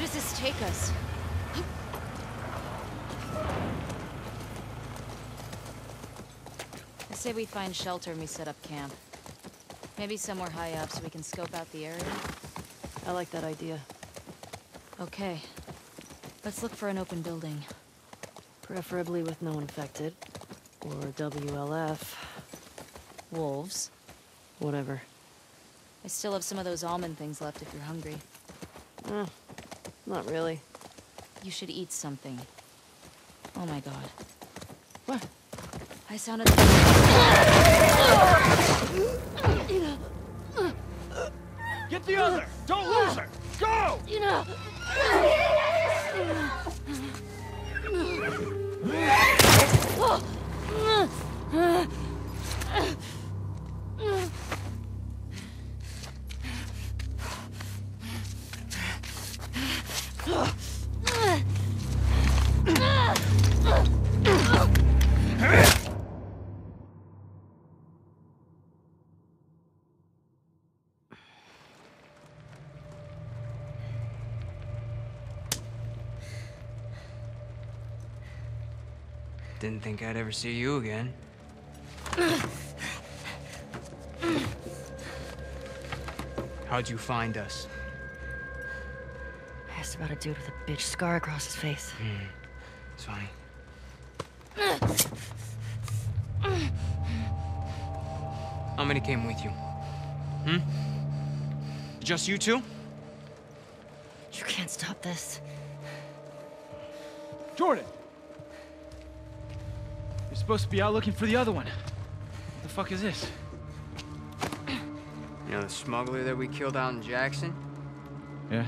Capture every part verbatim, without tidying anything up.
does this take us? I say we find shelter and we set up camp. Maybe somewhere high up so we can scope out the area. I like that idea. Okay. Let's look for an open building. Preferably with no infected. Or W L F. Wolves. Whatever. I still have some of those almond things left if you're hungry. Eh, not really. You should eat something. Oh my god. What? I sounded... Get the other! Don't lose her! Go! You know... Didn't think I'd ever see you again. How'd you find us? I asked about a dude with a bitch scar across his face. Hmm. It's funny. How many came with you? Hmm? Just you two? You can't stop this. Jordan! You're supposed to be out looking for the other one. What the fuck is this? You know the smuggler that we killed out in Jackson? Yeah?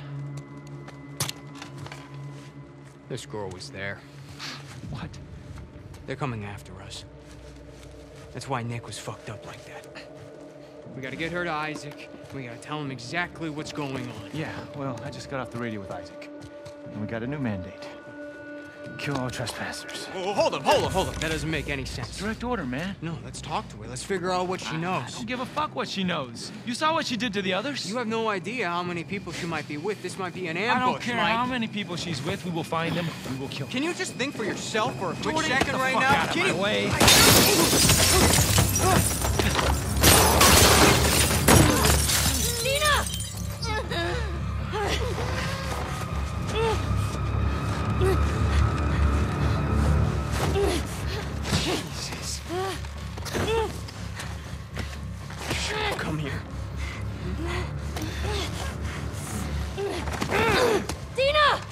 This girl was there. What? They're coming after us. That's why Nick was fucked up like that. We gotta get her to Isaac. We gotta tell him exactly what's going on. Yeah, well, I just got off the radio with Isaac. And we got a new mandate. Kill all trespassers. Oh, hold up, hold up, hold up. That doesn't make any sense. Direct order, man. No, let's talk to her. Let's figure out what she knows. I don't give a fuck what she knows. You saw what she did to the others? You have no idea how many people she might be with. This might be an ambush, I don't care Mike. how many people she's with. We will find them. We will kill them. Can you just think for yourself for a quick Jordan, second get the right fuck now? out of Can my you... way. Jesus. Come here. Dina!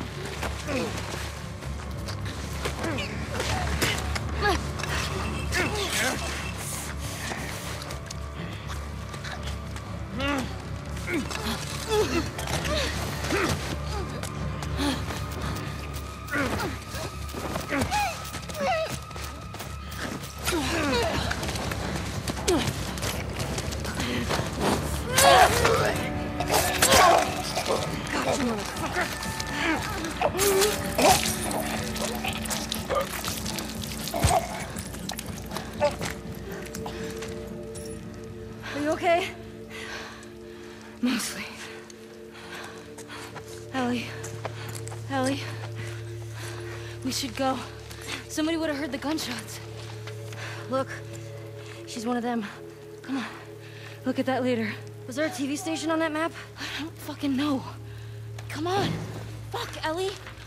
Are you okay? Mostly. Ellie. Ellie. We should go. Somebody would have heard the gunshots. Look. She's one of them. Come on. Look at that leader. Was there a T V station on that map? I don't fucking know. Come on. Fuck, Ellie.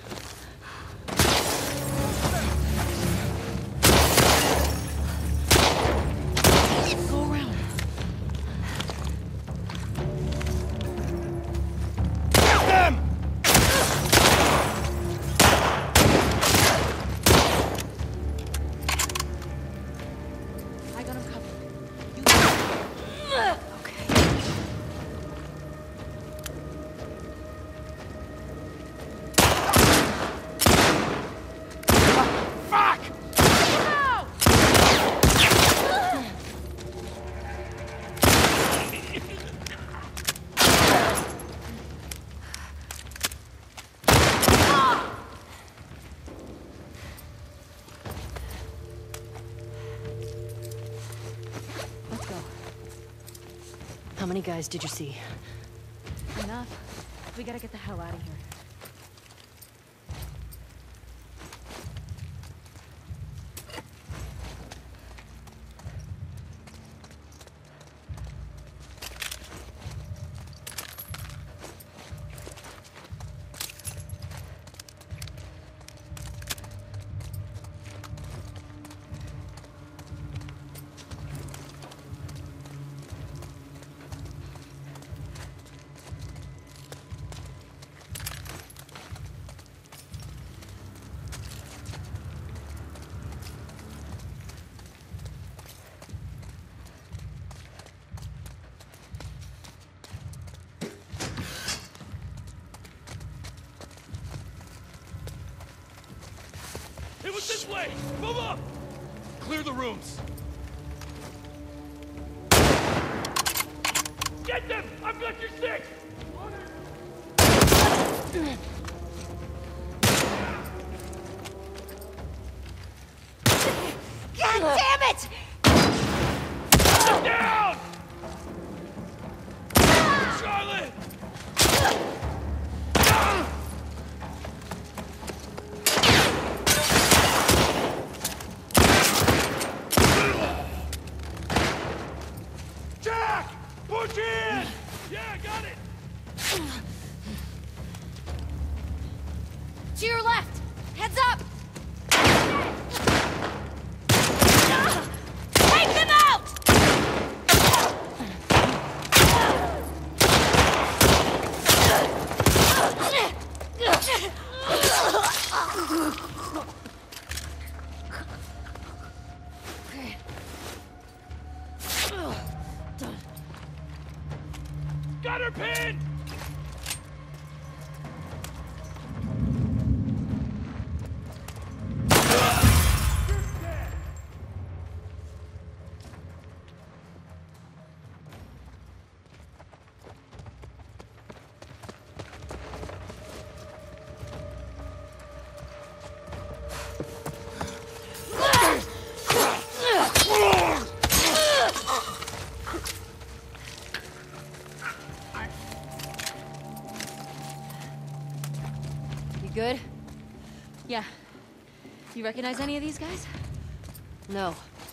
Go around. Get them! I got him covered. How many guys did you see? Enough. We gotta get the hell out of here. This way! Move up! Clear the rooms. Get them! I've got your six! God damn it! Down! Charlotte! Jack! Push in! Yeah, I got it! To your left! Heads up! Take them out! Okay. Done. Got her pinned! Good? Yeah. You recognize any of these guys? No.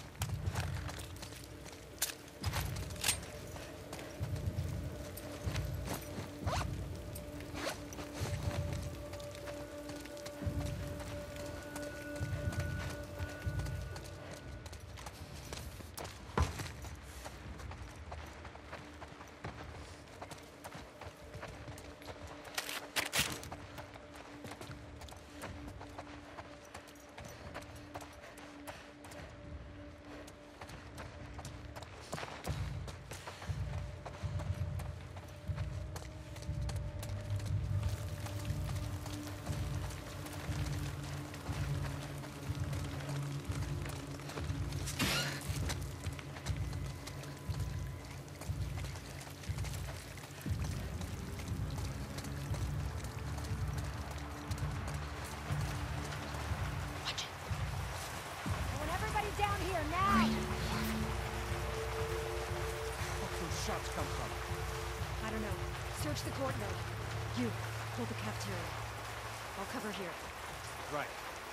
Down here now! Where'd those shots come from? I don't know. Search the courtyard. You, hold the cafeteria. I'll cover here. Right.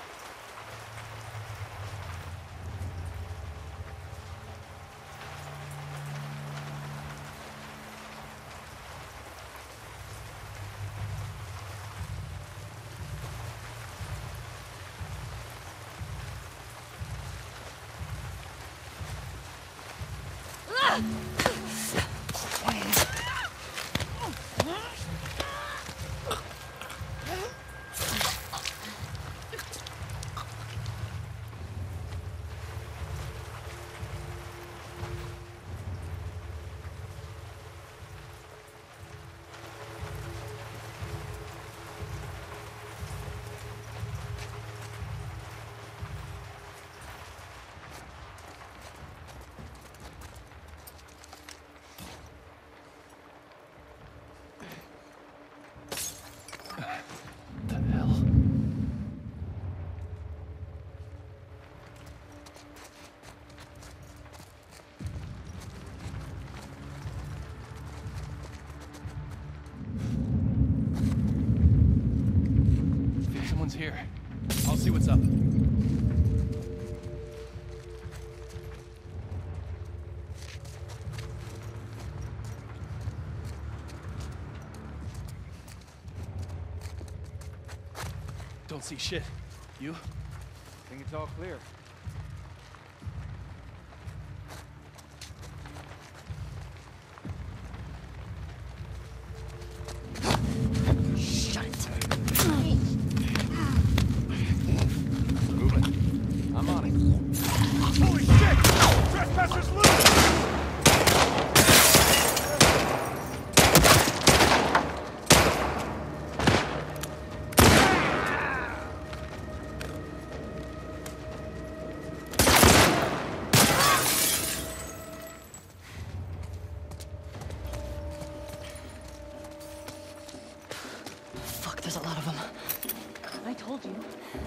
Here. I'll see what's up. Don't see shit. You? I think it's all clear. Shut it. I'm on it. Holy shit! Trespassers loose! told you.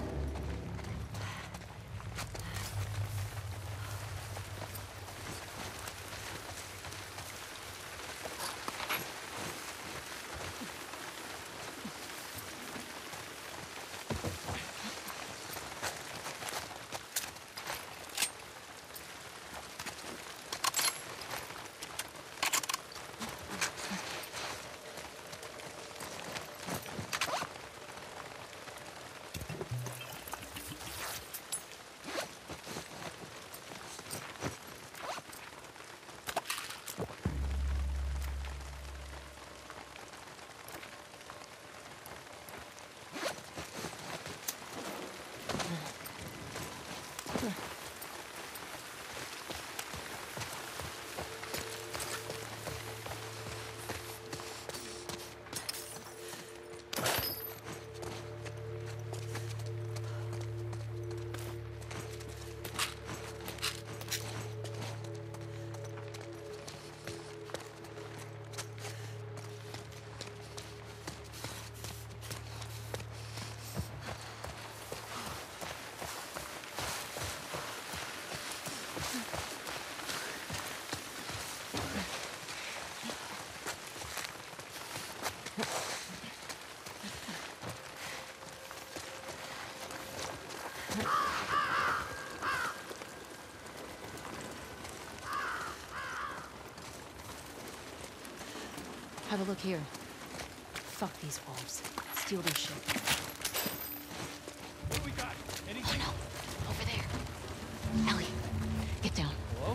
Have a look here. Fuck these wolves. Steal their shit. What do we got? Anything? Oh no. Over there. Ellie, get down. Hello?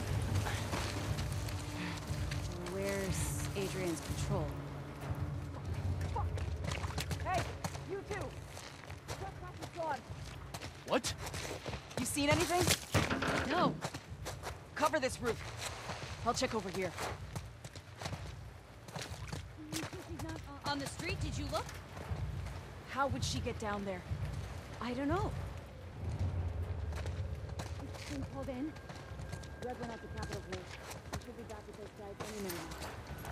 Where's Adrian's patrol? Hey, you two! Trespass is gone. What? You seen anything? No. Cover this roof. I'll check over here. She's not on the street. Did you look? How would she get down there? I don't know. It's been pulled in. Red went out to Capitol Hill. We should be back at those guys any minute now.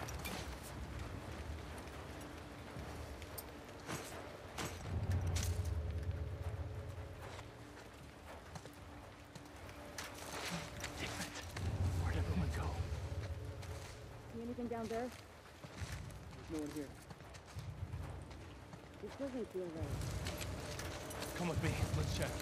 Where'd everyone go? See anything down there? There's no one here. This doesn't feel right. Come with me. Let's check.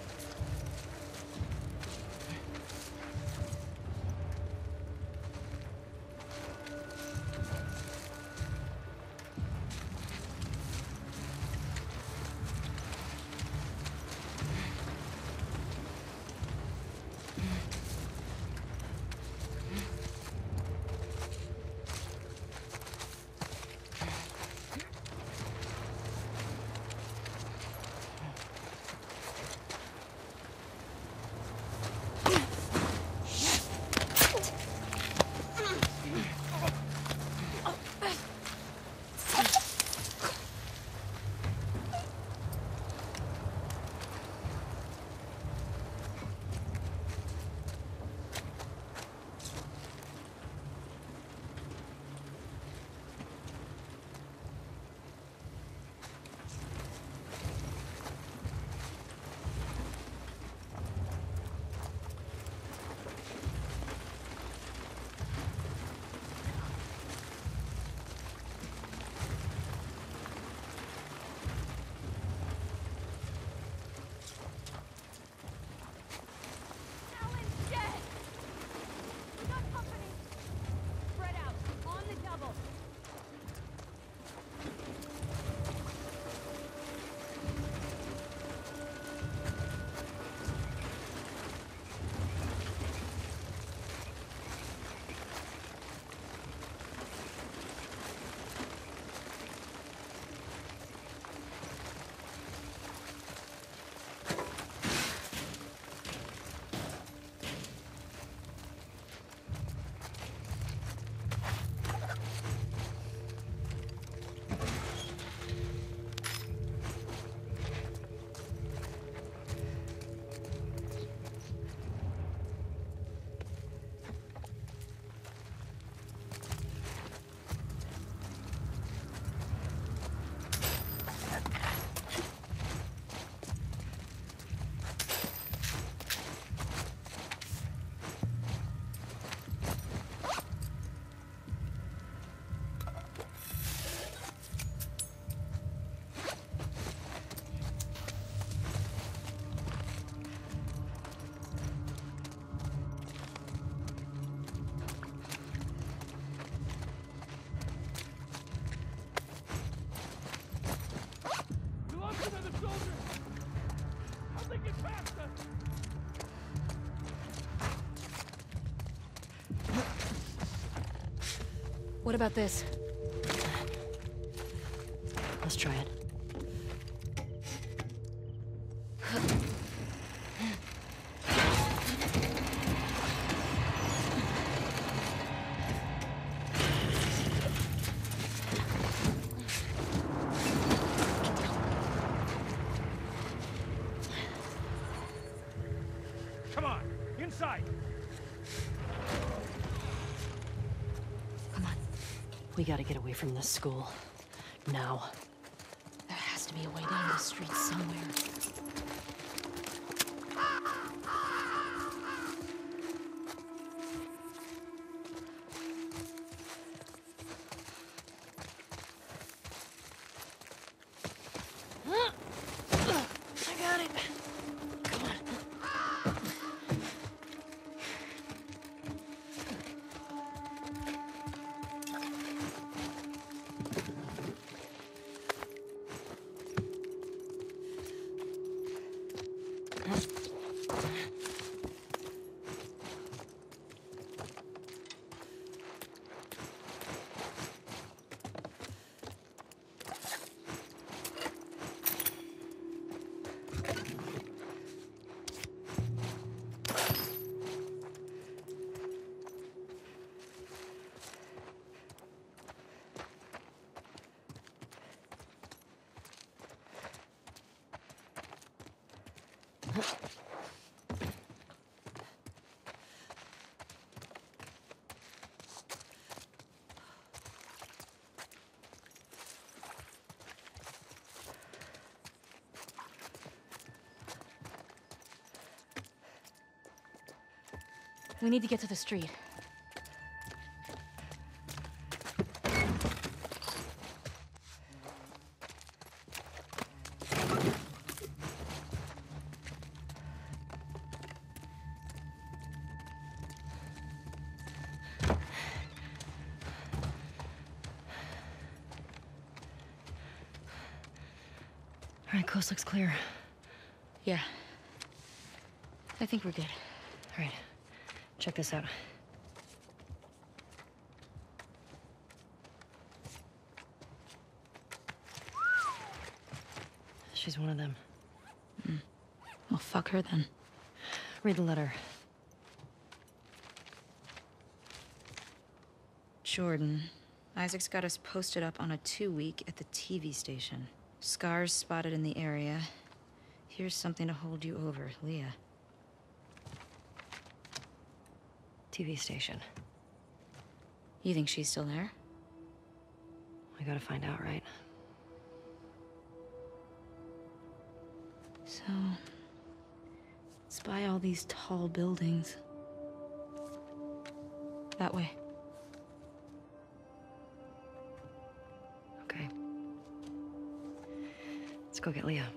What about this? Let's try it. Come on, inside. Come on. We gotta get away from this school. Now. There has to be a way down the street somewhere. I got it. Come on. We need to get to the street. All right, coast looks clear. Yeah. I think we're good. All right, check this out. She's one of them. Well, fuck her then. Read the letter. Jordan. Isaac's got us posted up on a two-week at the T V station. Scars spotted in the area. Here's something to hold you over, Leah. T V station. You think she's still there? We gotta find out, right? So... spy all these tall buildings. That way. Okay. Let's go get Leah.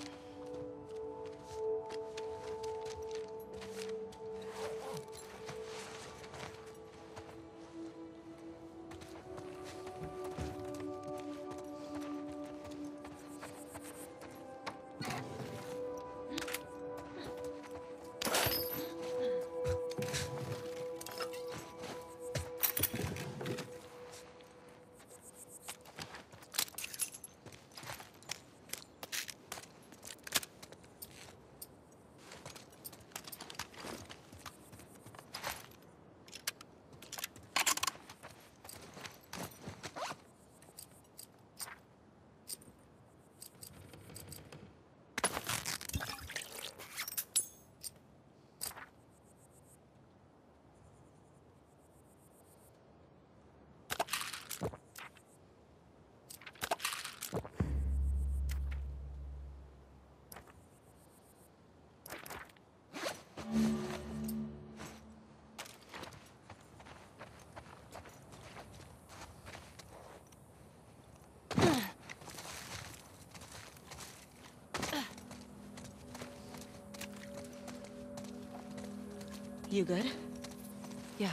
You good? Yeah.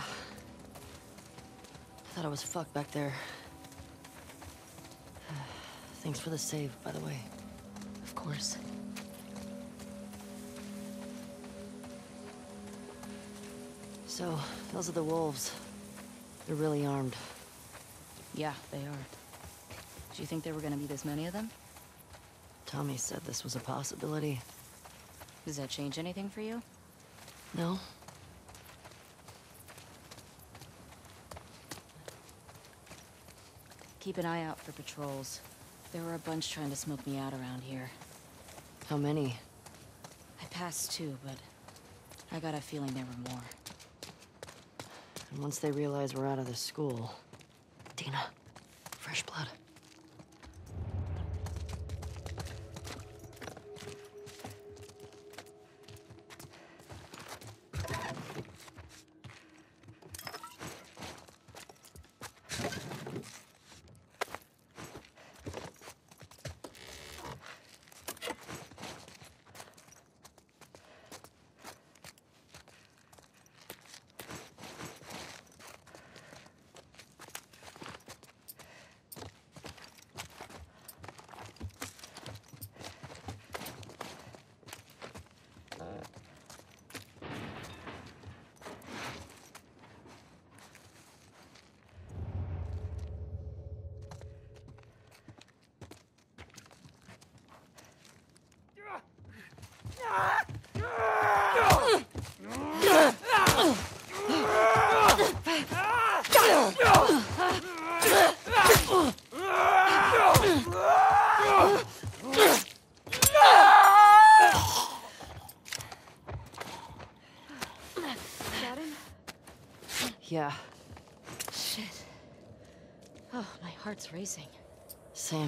I thought I was fucked back there. Thanks for the save, by the way. Of course. So, those are the wolves. They're really armed. Yeah, they are. Do you think there were gonna be this many of them? Tommy said this was a possibility. Does that change anything for you? No? Keep an eye out for patrols. There were a bunch trying to smoke me out around here. How many? I passed two, but I got a feeling there were more. And once they realize we're out of the school... Dina, fresh blood. Yeah, Shit. Oh, my heart's racing. same.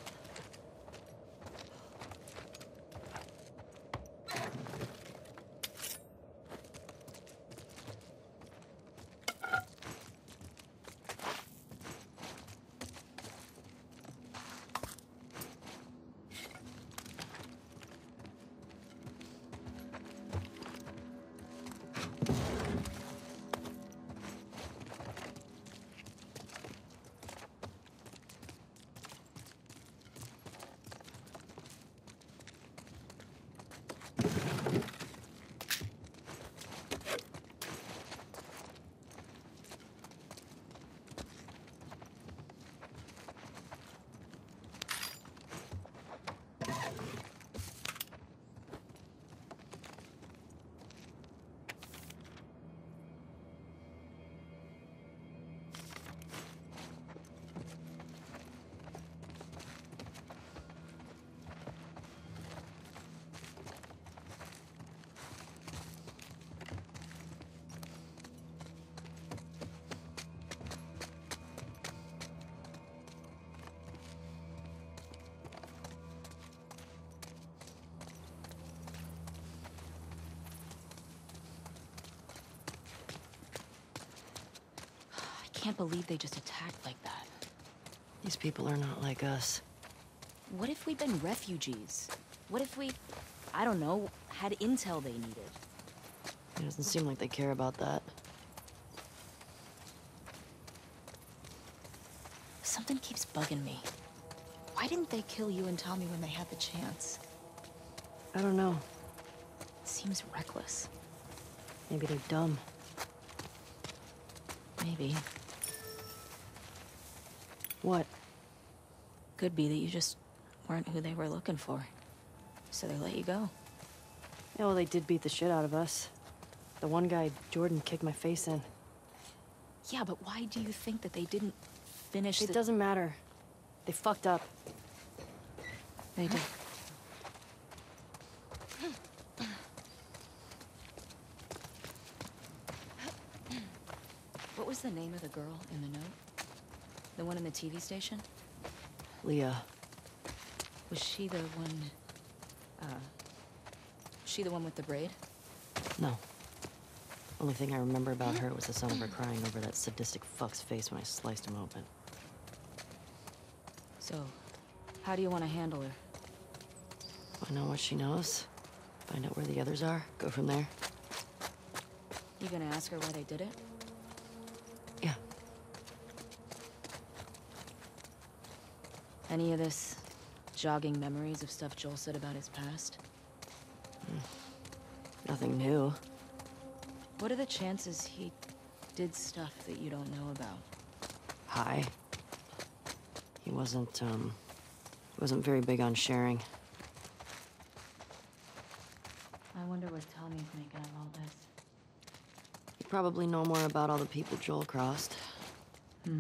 I can't believe they just attacked like that. These people are not like us. What if we'd been refugees? What if we, I don't know, had intel they needed? It doesn't seem like they care about that. Something keeps bugging me. Why didn't they kill you and Tommy when they had the chance? I don't know. It seems reckless. Maybe they're dumb. Maybe. What? Could be that you just weren't who they were looking for. So they let you go. Yeah, well, they did beat the shit out of us. The one guy, Jordan, kicked my face in. Yeah, but why do you think that they didn't finish It the... doesn't matter. They fucked up. They did. What was the name of the girl in the note? The one in the T V station? Leah. Was she the one... Uh... She the one with the braid? No. Only thing I remember about her was the sound of her crying over that sadistic fuck's face when I sliced him open. So, how do you want to handle her? Find out what she knows. Find out where the others are. Go from there. You gonna ask her why they did it? Yeah. Any of this jogging memories of stuff Joel said about his past? Nothing new. What are the chances he did stuff that you don't know about? High. He wasn't, um, he wasn't very big on sharing. I wonder what Tommy's making of all this. You probably know more about all the people Joel crossed. Hmm.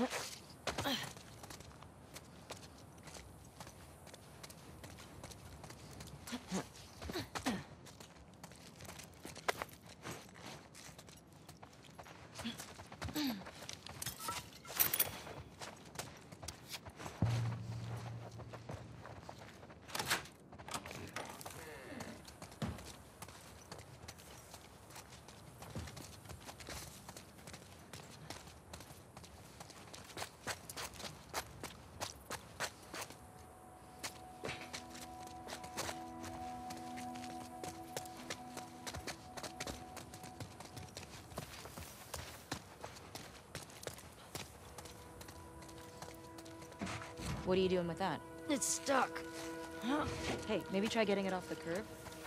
What are you doing with that? It's stuck. Hey, maybe try getting it off the curb.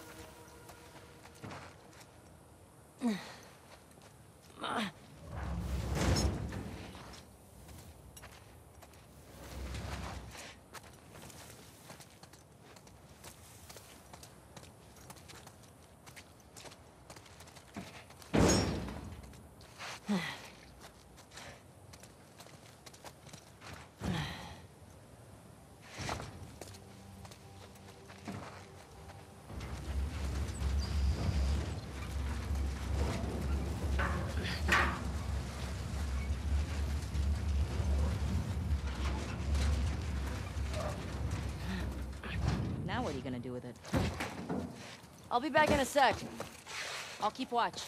Now what are you gonna do with it? I'll be back in a sec. I'll keep watch.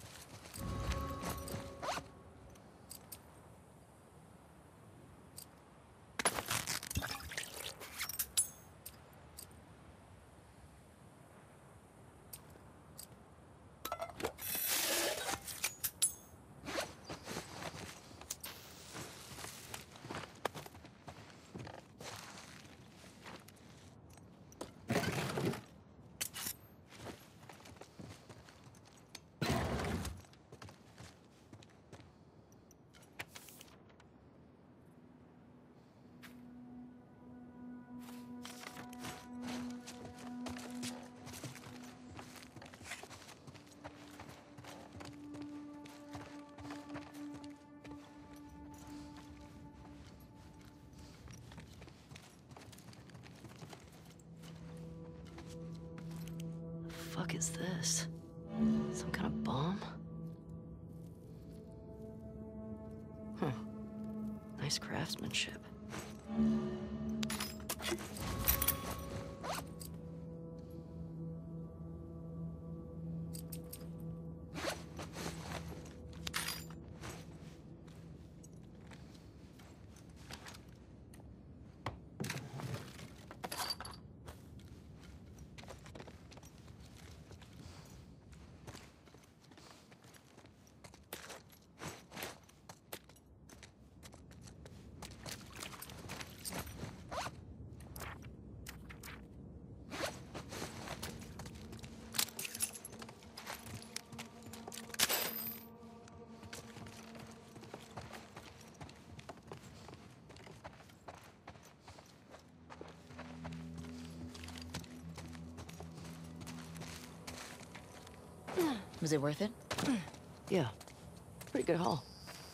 The fuck is this? Some kind of bomb? Huh. Nice craftsmanship. Was it worth it? Yeah. Pretty good haul.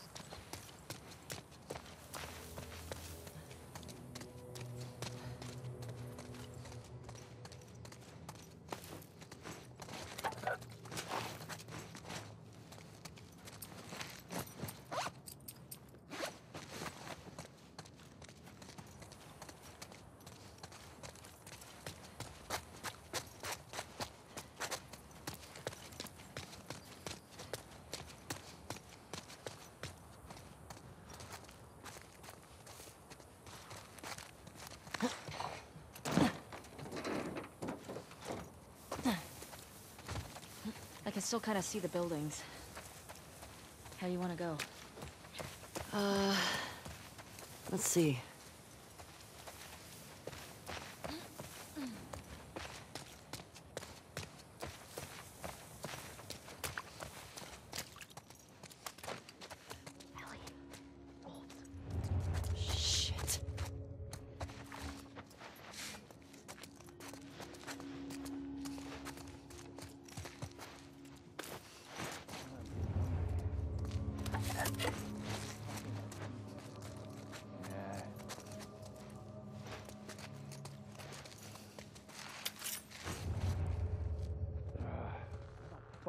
I can still kind of see the buildings. How you want to go? Uh, let's see. Shit.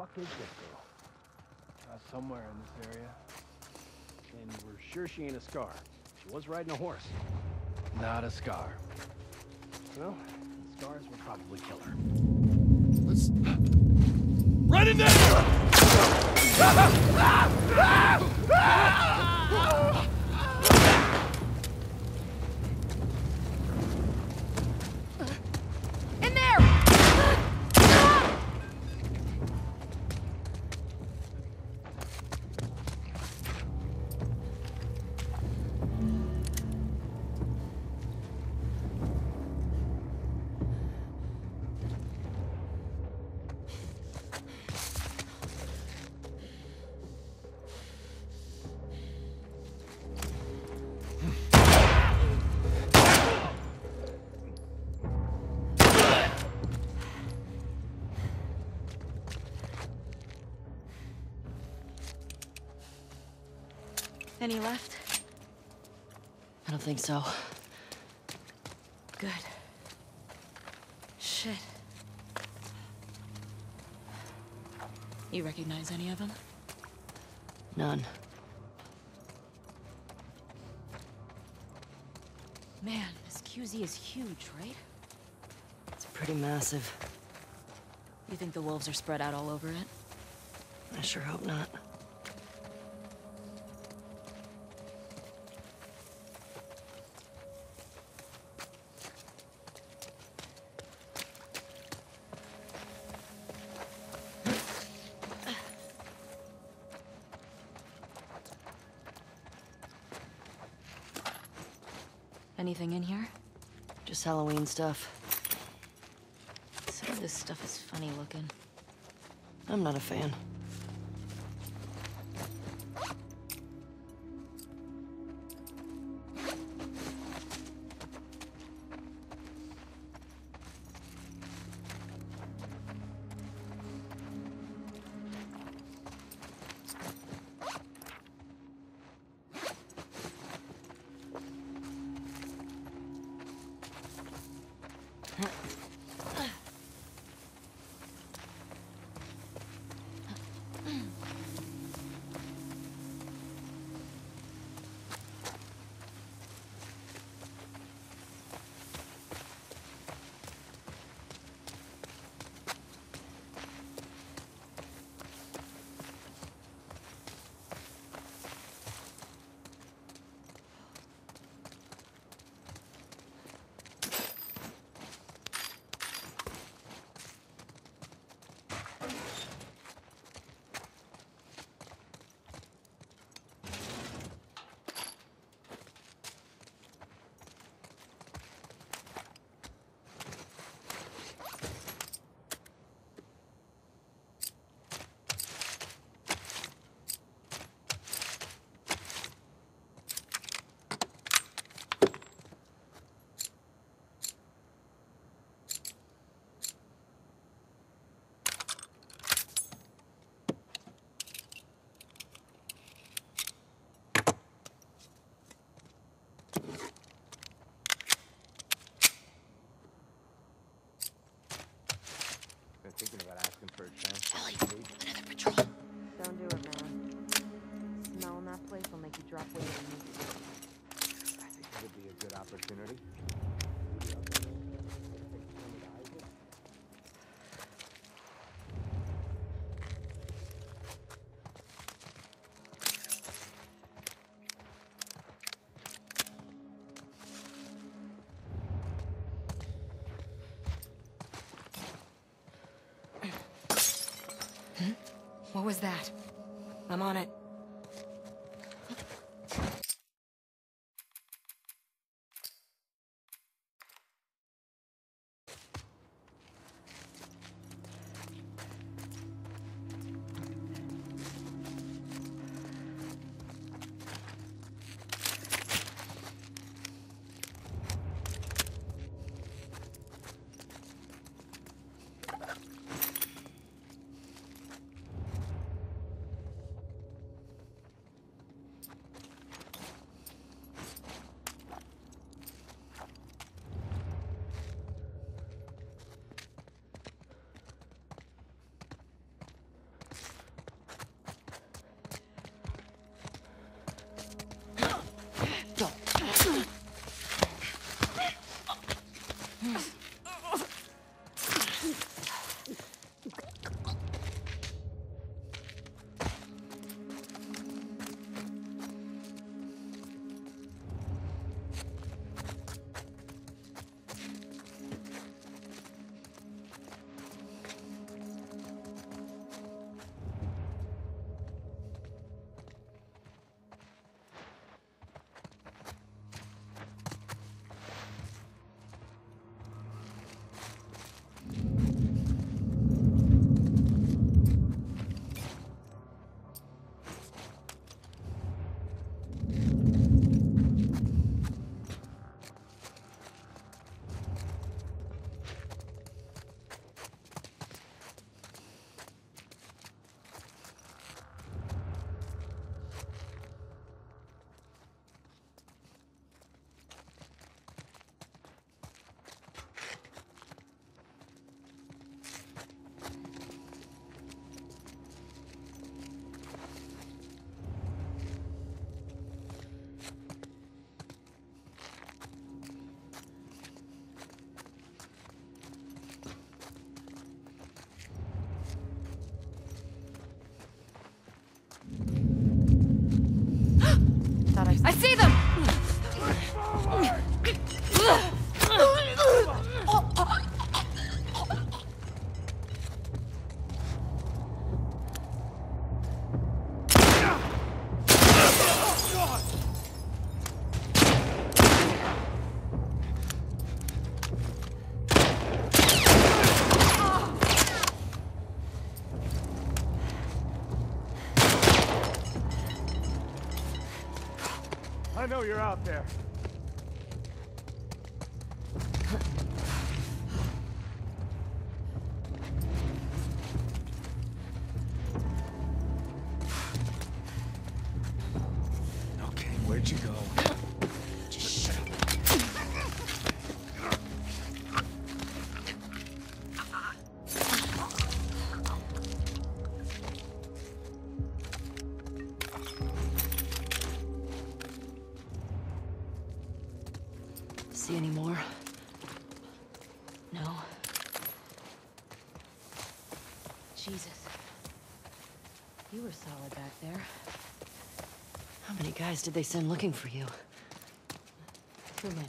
fuck is this girl? Uh, somewhere in this area. And we're sure she ain't a Scar. She was riding a horse. Not a Scar. Well, the Scars will probably kill her. Let's... Run in there! In there! Any left? I don't think so. Good. Shit. You recognize any of them? None. Man, this Q Z is huge, right? It's pretty massive. You think the wolves are spread out all over it? I sure hope not. Anything in here? Just Halloween stuff. Some of this stuff is funny looking. I'm not a fan. Thinking about asking for a chance. Ellie, another patrol. Don't do it, man. Smelling that place will make you drop weight immediately. I think it would be a good opportunity. What was that? I'm on it. I see. I see them! I know you're out there. Okay, where'd you go? Just shut up. See any more? No. Jesus. You were solid back there. How many guys did they send looking for you? Too many.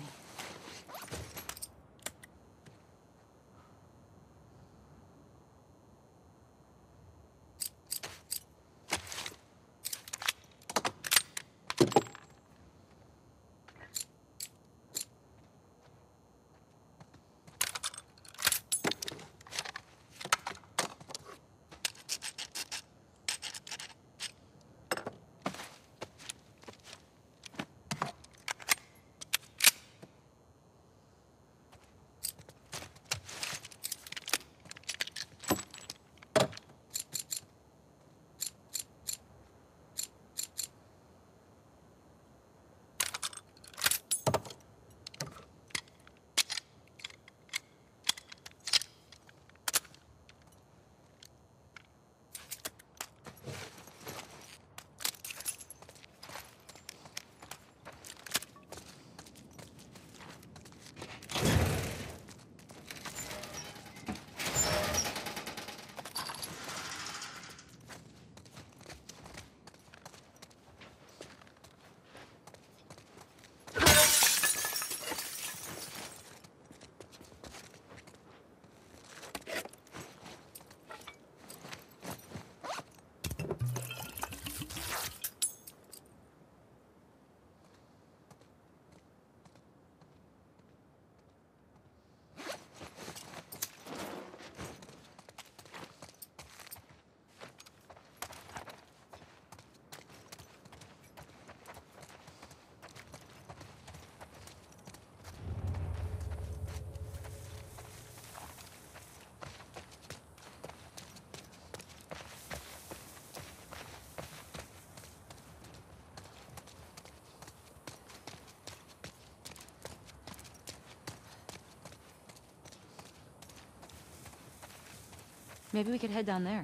Maybe we could head down there.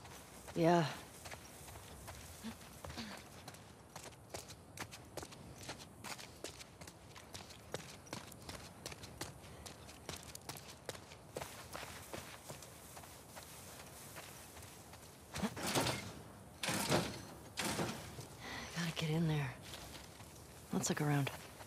Yeah. Gotta get in there. Let's look around.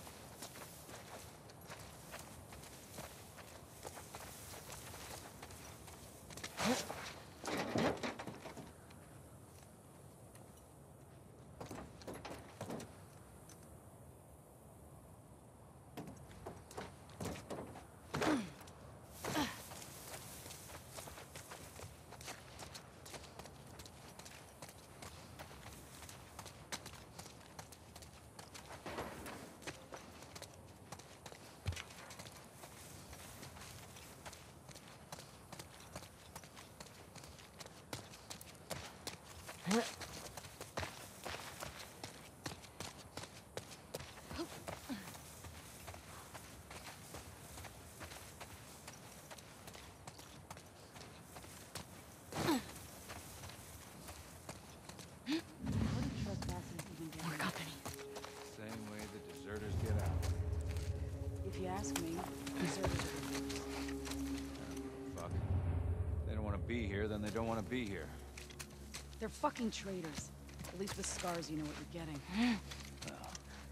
More company. Same way the deserters get out. If you ask me, deserters are the worst. Fuck it. They don't want to be here, then they don't want to be here. They're fucking traitors. At least with scars, you know what you're getting. Well,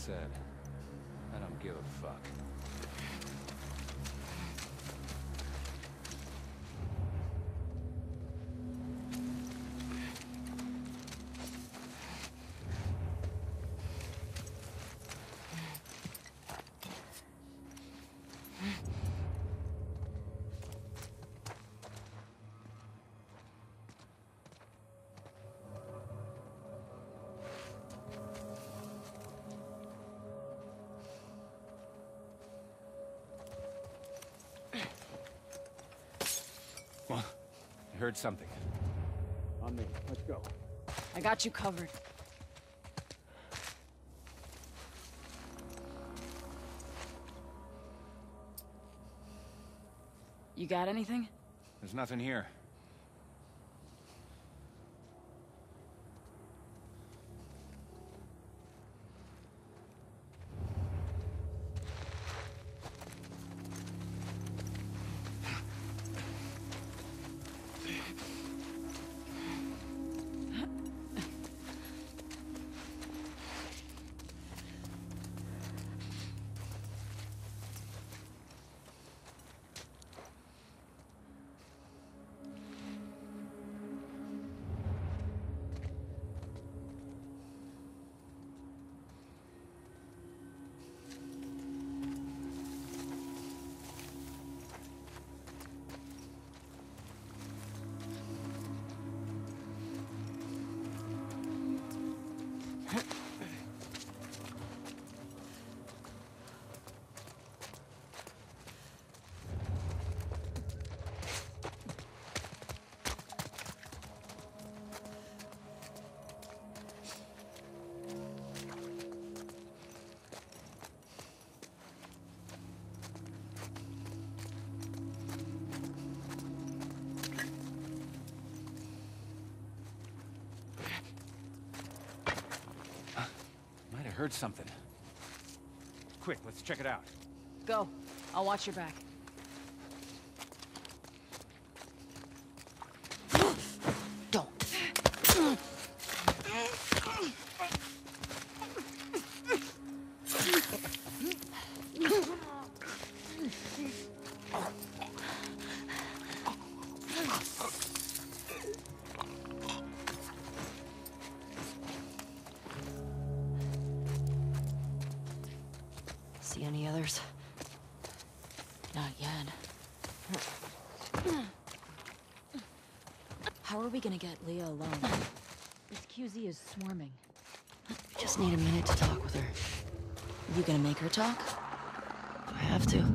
said, I don't give a fuck. I heard something. On me. Let's go. I got you covered. You got anything? There's nothing here. Heard something. Quick, let's check it out. Go. I'll watch your back. Don't. See any others? Not yet. How are we gonna get Leah alone? This Q Z is swarming. I just need a minute to talk with her. You gonna make her talk? I have to.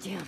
Damn.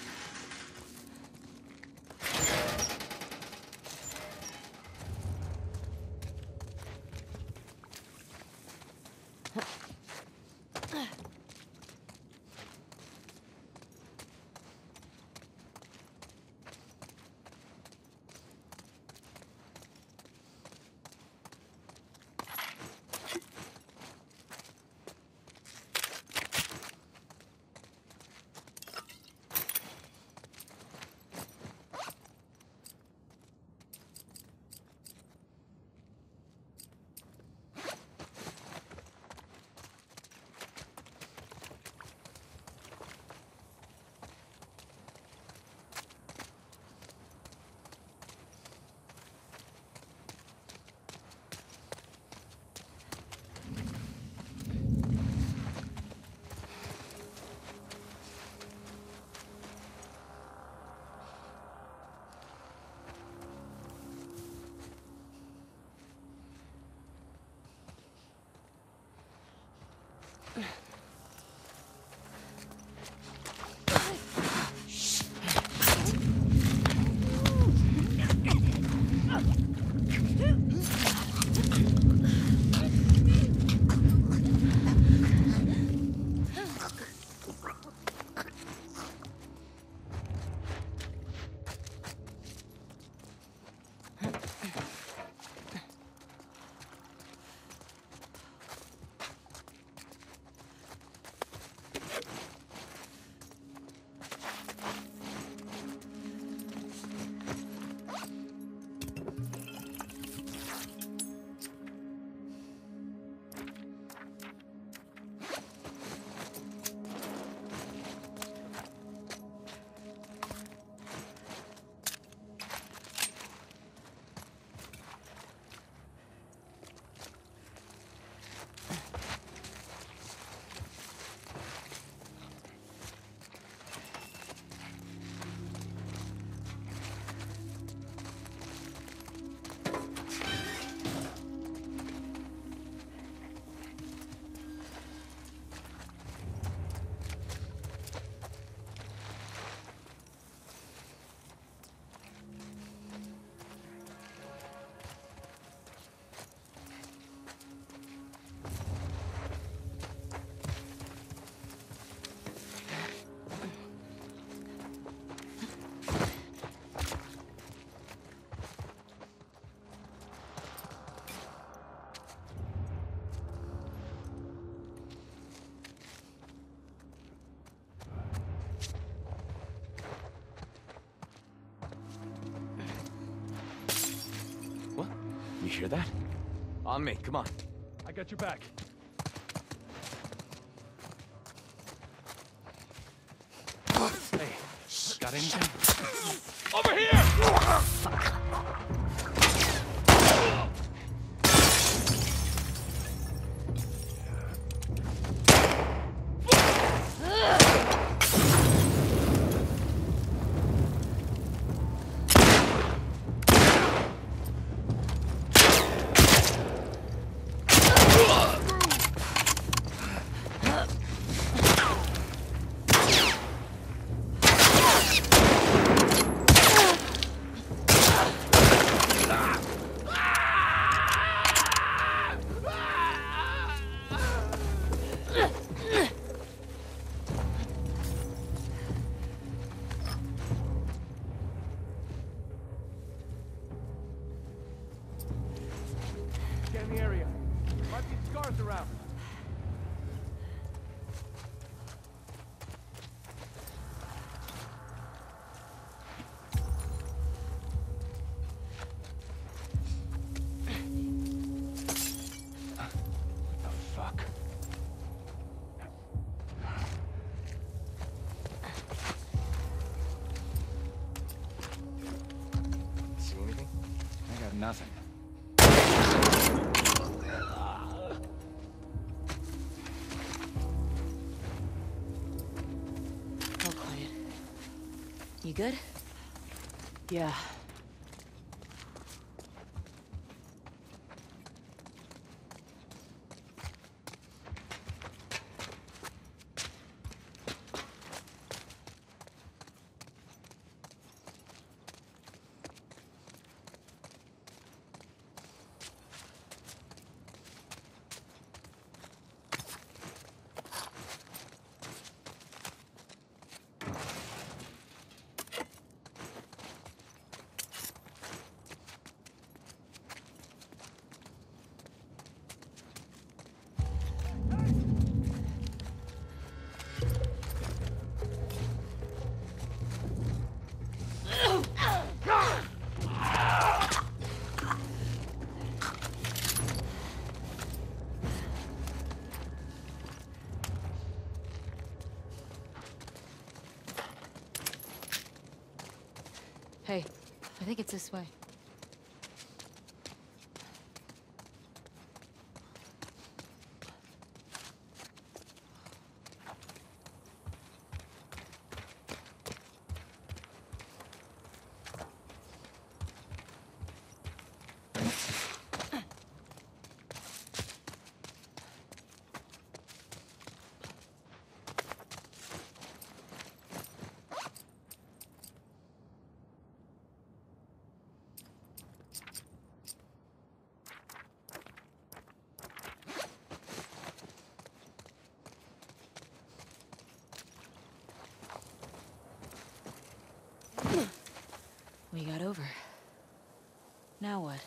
You hear that? On me, come on. I got your back. Hey, got anything? Over here! Scan the area. Might be scars around. What the fuck? See anything? I got nothing. All quiet. You good? Yeah. Hey, I think it's this way. We got over. Now what?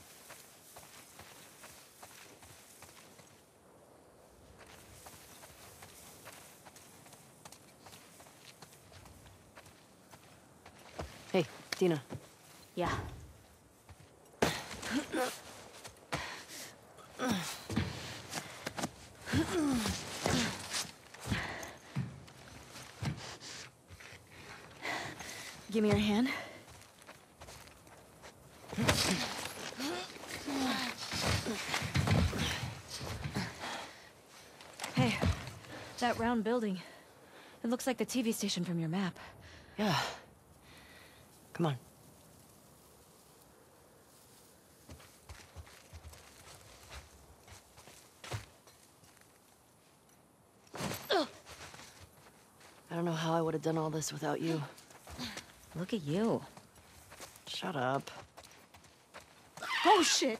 Hey, Dina. Yeah. Give me your hand. Hey, that round building. It looks like the T V station from your map. Yeah. Come on. I don't know how I would have done all this without you. Look at you. Shut up. Oh, shit!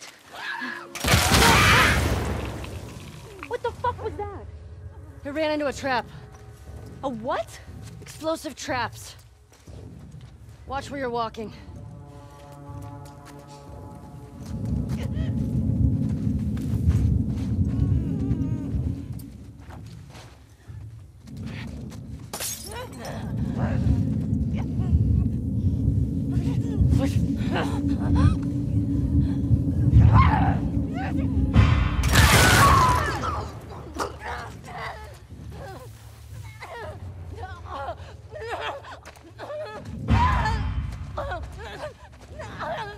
What the fuck was that? I ran into a trap. A what? Explosive traps. Watch where you're walking.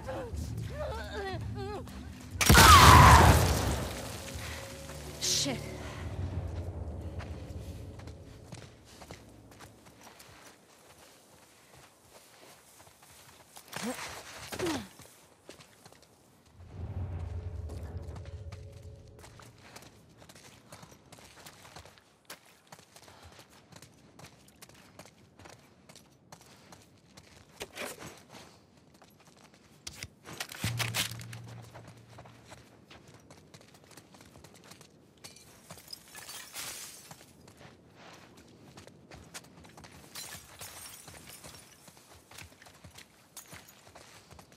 Shit.